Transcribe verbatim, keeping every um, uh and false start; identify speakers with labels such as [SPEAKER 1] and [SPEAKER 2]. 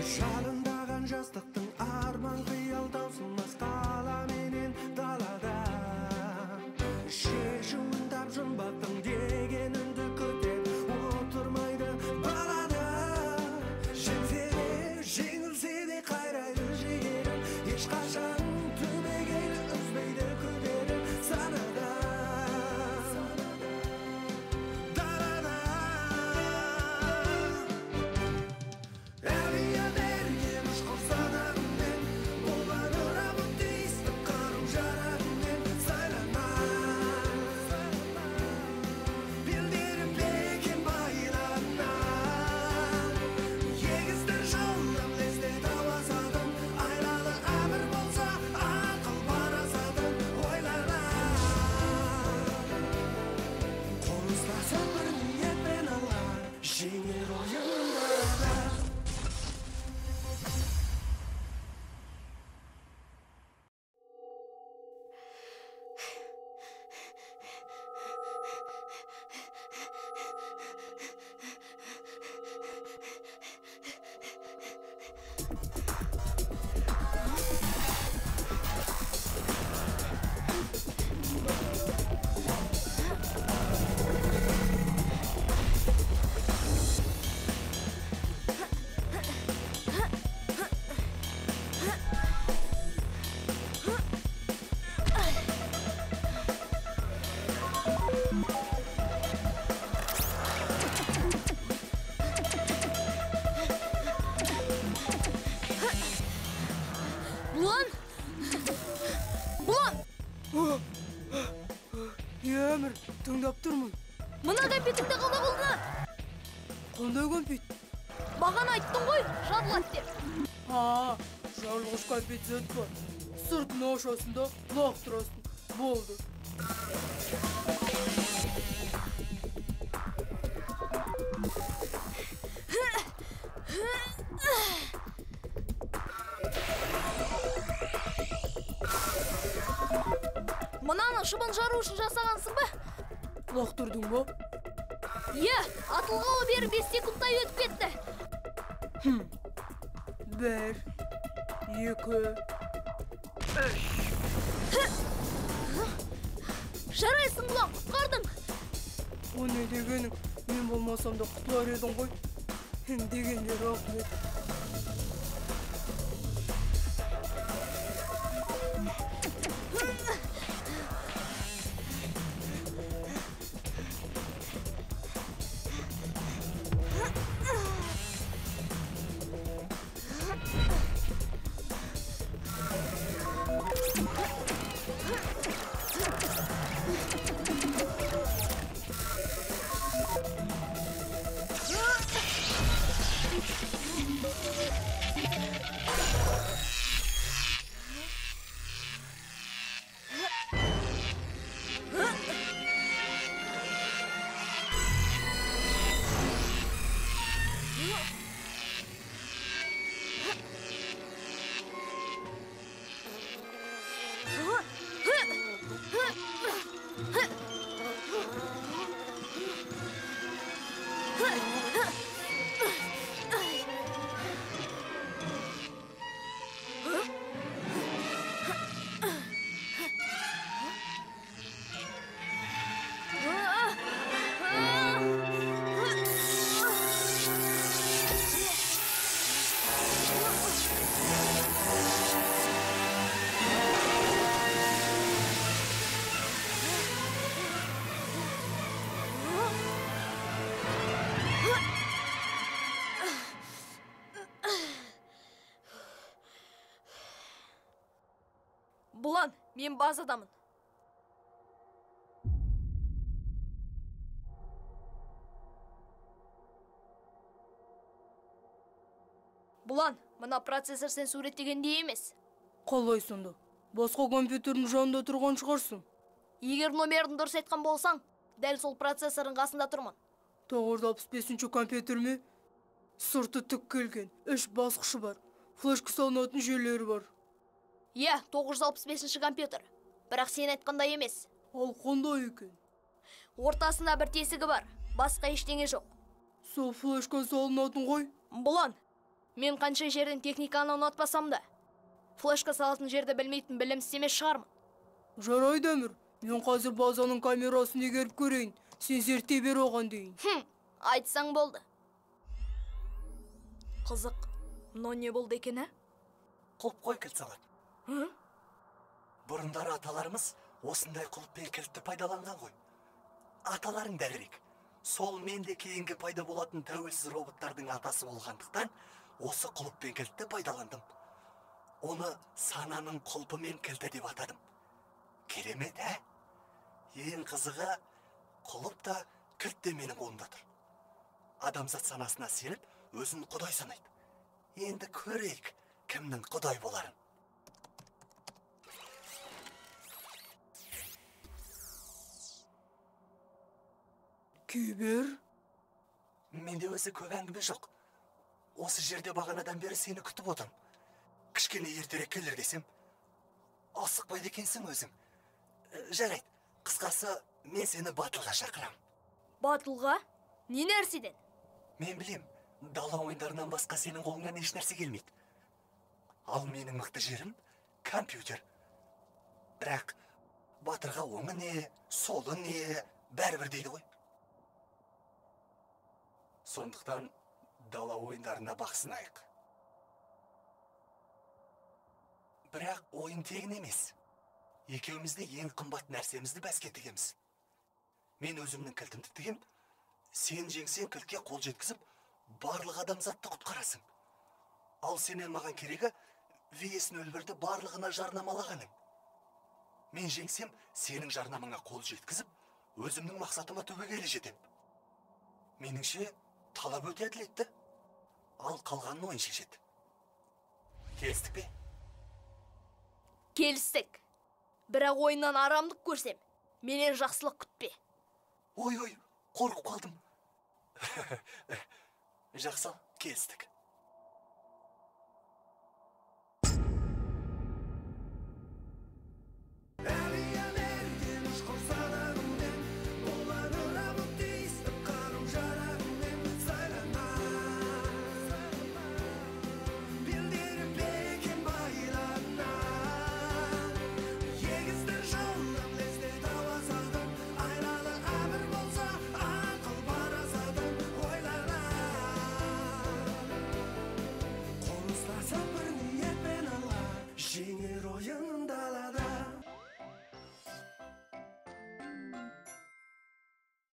[SPEAKER 1] Шалындаған жастықтың арман қиял таусылмас қала менен далада. Шешуін тап жұмбақтың деген үнді күтіп отырмайды балада. Жеңсе де жеңілсе де қайрайды жігерін, ешқашан түбегейлі үзбейді күдерін санада.
[SPEAKER 2] Өмір, тыңдап тұрмын.
[SPEAKER 3] Мына компьютерді қалда қолына?
[SPEAKER 2] Қандай компьютер?
[SPEAKER 3] Маған айттың ғой, жабылады деп.
[SPEAKER 2] Haa, жарылғыш компьютер бар. Сыртын ашасында лақтырасың. Болды.
[SPEAKER 3] Мынаны шыбын жару үшін жасағансың ба?
[SPEAKER 2] Лақтырдың ба?
[SPEAKER 3] Е, атылғалы бері бес секундтай өтіп кетті.
[SPEAKER 2] Хм. Бір, екі, үш.
[SPEAKER 3] Жарайсың бұлан, құтқардың.
[SPEAKER 2] О не дегенің, мен болмасам да құтылар едің ғой. Дегенде рахмет.
[SPEAKER 3] Бұлан, мен базадамын. Бұлан, мына процессор сен суреттегендей емес.
[SPEAKER 2] Қалай сонда? Басқа компьютердің жанында тұрған шығарсың.
[SPEAKER 3] Егер номерін дұрыс айтқан болсаң, дәл сол процессорың қасында тұрмын.
[SPEAKER 2] тоғыз жүз алпыс бесінші компьютер ме? Сырты тік келген, үш басқышы бар. Флешка салынатын жүйелері бар.
[SPEAKER 3] Иә, тоғыз жүз алпыс бесінші компьютер. Бірақ сен айтқандай емес.
[SPEAKER 2] Ал қандай екен?
[SPEAKER 3] Ортасында бір тесігі бар. Басқа ештеңе жоқ.
[SPEAKER 2] Сол флешка салынатын ғой?
[SPEAKER 3] Бұлан, Мен қанша жерден техниканы ұнатпасам да, флешка салатын жерді білмейтін білімсіз емес шығармын.
[SPEAKER 2] Жарайды Әмір, мен қазір базаның камерасын егеріп көрейін. Сен зерттей бер оған дейін.
[SPEAKER 3] Хм, айтсаң болды. Қызық, мынау не болды екен, ә?
[SPEAKER 4] Құлып қой кілт салады.
[SPEAKER 3] Hı?
[SPEAKER 4] Бұрындары аталарымыз осындай құлып пен кілтті пайдаланған ғой. Аталарың дәлірек. Сол менде кейінгі пайда болатын тәуелсіз роботтардың атасы болғандықтан, осы құлып пен кілтті пайдаландым. Оны сананың құлпы мен кілті деп атадым. Керемет, ә? Ең қызығы, құлып та кілт те менің қолымда тұр. Адамзат санасына сеніп, өзін құдай санайды. Енді көрейік, кімнің құдай боларын.
[SPEAKER 2] Күйбер?
[SPEAKER 4] Менде өзі көп әңгіме жоқ. Осы жерде бағанадан бері сені күтіп отырмын. Кішкене ертерек келер десем, асықпайды екенсің өзің. Жарайды, қысқасы, мен сені батылға шақырам.
[SPEAKER 3] Батылға? Не нәрседен?
[SPEAKER 4] Мен білем, дала ойындарынан басқа сенің қолыңнан еш нәрсе келмейді. Ал менің мықты жерім компьютер. Бірақ батырға оңы не, солы не, бәрібір дейді ғой. Сондықтан дала ойындарына бақсынайық. Бірақ ойын тегін емес. Екеумізде ең қымбат нәрсемізді бәске тігеміз. Мен өзімнің кілтімді тігем, сен жеңсең кілтке қол жеткізіп, барлық адамзатты құтқарасың. Ал сенен маған керегі виесін өлбірді барлығына жарнамалағаның. Мен жеңсем, сенің жарнамаңа қол жеткізіп, өзімнің мақсатыма түбегейлі жетем. Меніңше, талап өте әділетті. Ал қалғанын ойын шешеді. Келістік пе?
[SPEAKER 3] Келістік. Бірақ ойыннан арамдық көрсем, менен жақсылық күтпе.
[SPEAKER 4] Ой-ой, қорқып қалдым. Жақсы, келістік.